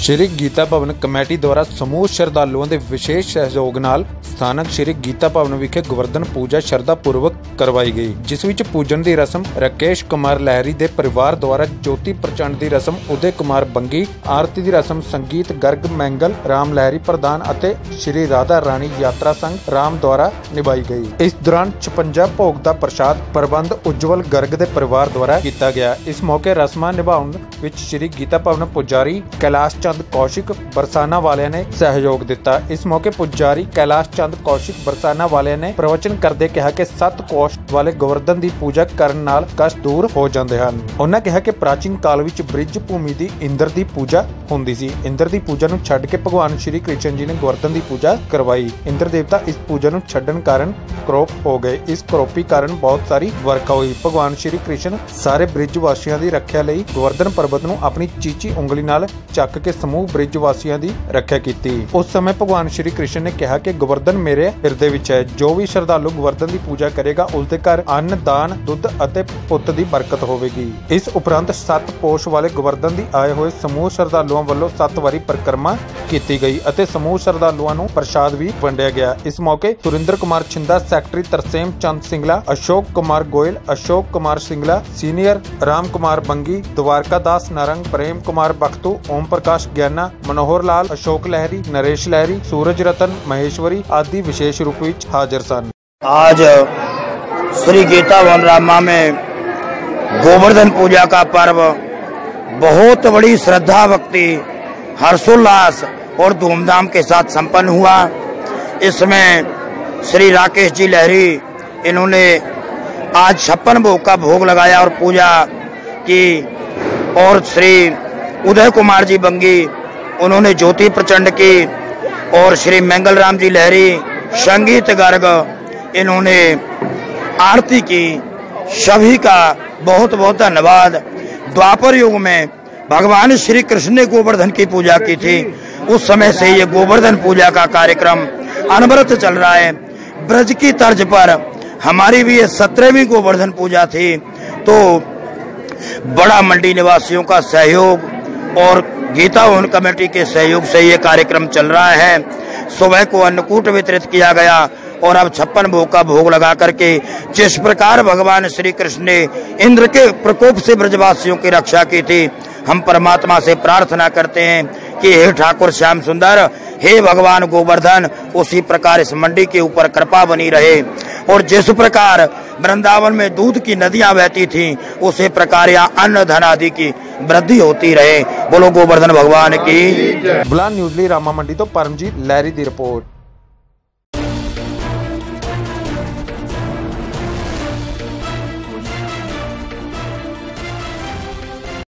श्री गीता भवन कमेटी द्वारा समूह श्रद्धालुओं के विशेष सहयोग नाल स्थानक श्री गीता भवन विखे गोवर्धन पूजा श्रद्धा पूर्वक करवाई गई, जिस विच पूजन की रस्म राकेश कुमार लहरी के परिवार द्वारा ज्योति प्रचंड की रस्म उदय कुमार बंगी, आरती की रस्म संगीत गर्ग मैंगल राम लहरी प्रधान अते श्री राधा रानी यात्रा संघ राम द्वारा निभाई गई। इस दौरान 56 भोग का प्रसाद प्रबंध उज्जवल गर्ग के परिवार द्वारा किया गया। इस मौके रस्मां निभाउण विच श्री गीता भवन पुजारी कैलाश चंद कौशिक बरसाना वाले ने सहयोग दिता। इस मौके पुजारी कैलाश चंद कौशिक बरसाना वाले ने प्रवचन करदे कहा कि 7 कोष वाले गोवर्धन की पूजा करन नाल कष्ट दूर हो जाते हैं। उन्होंने कहा कि प्राचीन काल विच ब्रिज भूमि की इंद्र की पूजा होंदी सी। इंद्र की पूजा नूं छड्ड के भगवान श्री कृष्ण जी ने गोवर्धन की पूजा करवाई। इंद्र देवता इस पूजा नूं छड्डण कारण क्रोप हो गए। इस क्रोपी कारण बहुत सारी वर्षा हुई। भगवान श्री कृष्ण सारे ब्रिज वासियों की रक्षा लई गोवर्धन पर्वत नूं अपनी चीची उंगली नाल चक के समूह ब्रिज वासियों की रक्षा की। उस समय भगवान श्री कृष्ण ने कहा कि गोवर्धन मेरे हृदय विच है। जो भी श्रद्धालु गोवर्धन की पूजा करेगा उसके घर अन्न दान दुध अते पुत की बरकत होवेगी। इस उपरंत 7 पोष वाले गोवर्धन की आए हुए समूह श्रद्धालुओं वालों 7 वारी परिक्रमा की गई अते समूह श्रद्धालुओं नूं प्रसाद भी वंडिया गया। इस मौके सुरिंदर कुमार छिंदा, सेक्रेटरी तरसेम चंद सिंगला, अशोक कुमार गोयल, अशोक कुमार सिंगला, सीनियर राम कुमार बंगी, द्वारका दास नारंग, प्रेम कुमार बख्तू, ओम प्रकाश ज्ञाना, मनोहर लाल, अशोक लहरी, नरेश लहरी, सूरज रतन महेश्वरी आदि विशेष रूप में हाजिर सन। आज श्री गीता भवन रामा में गोवर्धन पूजा का पर्व बहुत बड़ी श्रद्धा भक्ति हर्षोल्लास और धूमधाम के साथ संपन्न हुआ। इसमें श्री राकेश जी लहरी इन्होंने आज 56 भोग का भोग लगाया और पूजा की, और श्री उदय कुमार जी बंगी उन्होंने ज्योति प्रचंड की, और श्री मंगल राम जी लहरी संगीत गर्ग इन्होंने आरती की। सभी का बहुत बहुत धन्यवाद। द्वापर युग में भगवान श्री कृष्ण ने गोवर्धन की पूजा की थी। उस समय से ये गोवर्धन पूजा का कार्यक्रम अनवरत चल रहा है। ब्रज की तर्ज पर हमारी भी ये 17वीं गोवर्धन पूजा थी। तो बड़ा मंडी निवासियों का सहयोग और गीता भवन कमेटी के सहयोग से ये कार्यक्रम चल रहा है। सुबह को अन्नकूट वितरित किया गया और अब 56 भोग का भोग लगा करके जिस प्रकार भगवान श्री कृष्ण ने इंद्र के प्रकोप से ब्रजवासियों की रक्षा की थी, हम परमात्मा से प्रार्थना करते हैं कि हे ठाकुर श्याम सुंदर, हे भगवान गोवर्धन, उसी प्रकार इस मंडी के ऊपर कृपा बनी रहे और जिस प्रकार वृंदावन में दूध की नदियां बहती थीं, उसी प्रकार यहाँ अन्न धन आदि की वृद्धि होती रहे। बोलो गोवर्धन भगवान की। बुलान न्यूज़ ਲਈ रामा मंडी तो परमजीत लहरी की रिपोर्ट।